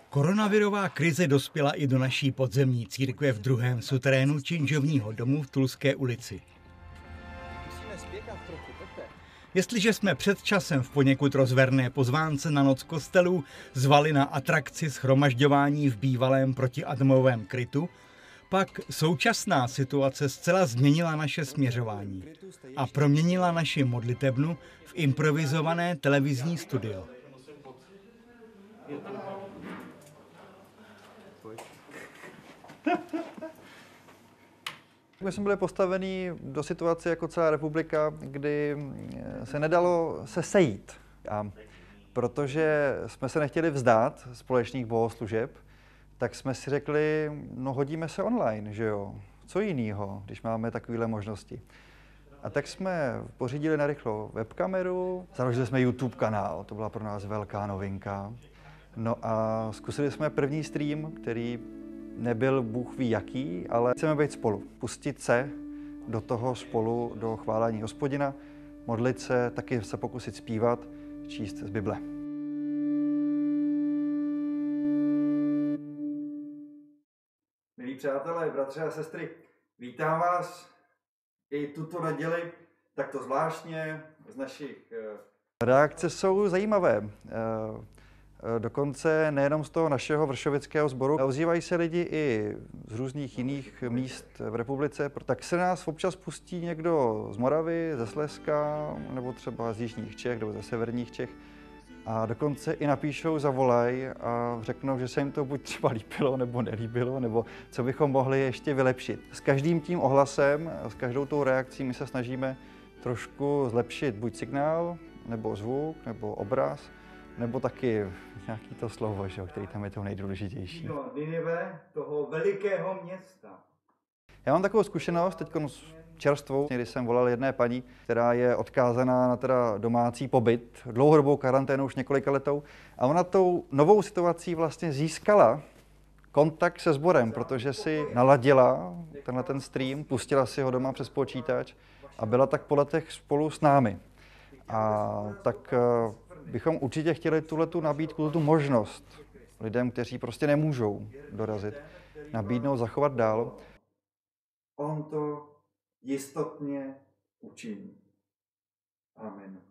Koronavirová krize dospěla i do naší podzemní církve v druhém suterénu činžovního domu v Tulské ulici. Jestliže jsme před časem v poněkud rozverné pozvánce na noc kostelů zvali na atrakci shromažďování v bývalém protiatomovém krytu, pak současná situace zcela změnila naše směřování a proměnila naši modlitebnu v improvizované televizní studio. My jsme byli postaveni do situace jako celá republika, kdy se nedalo se sejít. A protože jsme se nechtěli vzdát společných bohoslužeb, tak jsme si řekli, no hodíme se online, že jo? Co jinýho, když máme takovéhle možnosti. A tak jsme pořídili narychlo webkameru, založili jsme YouTube kanál, to byla pro nás velká novinka. No a zkusili jsme první stream, který nebyl bůh ví jaký, ale chceme být spolu. Pustit se do toho spolu, do chválení Hospodina, modlit se, taky se pokusit zpívat, číst z Bible. Milí přátelé, bratři a sestry, vítám vás i tuto neděli, takto zvláštně z našich... Reakce jsou zajímavé. Dokonce nejenom z toho našeho vršovického sboru. Ozývají se lidi i z různých jiných míst v republice. Tak se nás občas pustí někdo z Moravy, ze Slezska, nebo třeba z jižních Čech, nebo ze severních Čech. A dokonce i napíšou, zavolají a řeknou, že se jim to buď třeba líbilo, nebo nelíbilo, nebo co bychom mohli ještě vylepšit. S každým tím ohlasem, s každou tou reakcí my se snažíme trošku zlepšit buď signál, nebo zvuk, nebo obraz, nebo taky nějaký to slovo, že, který tam je to nejdůležitější. Do Ninive, toho velikého města. Já mám takovou zkušenost teď čerstvou, kdy jsem volal jedné paní, která je odkázaná na teda domácí pobyt, dlouhodobou karanténu už několika letou, a ona tou novou situací vlastně získala kontakt se sborem, protože si naladila ten stream, pustila si ho doma přes počítač a byla tak po letech spolu s námi. A tak bychom určitě chtěli tuhletu nabídku, tu možnost lidem, kteří prostě nemůžou dorazit, nabídnout, zachovat dál. On to jistotně učiní. Amen.